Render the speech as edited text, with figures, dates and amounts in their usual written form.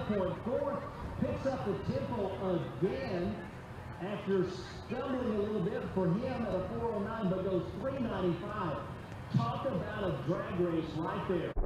point. Fourth picks up the tempo again after stumbling a little bit for him at a 4:09, but goes 3:95. Talk about a drag race right there.